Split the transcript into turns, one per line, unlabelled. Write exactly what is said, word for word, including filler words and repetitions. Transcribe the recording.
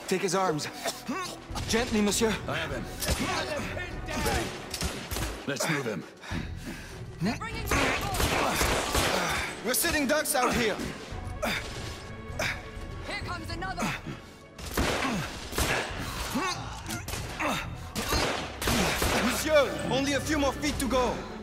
Take his arms. Gently, monsieur.
I have him. Ready. Let's move him.
We're sitting ducks out here.
Here comes another.
Monsieur, only a few more feet to go.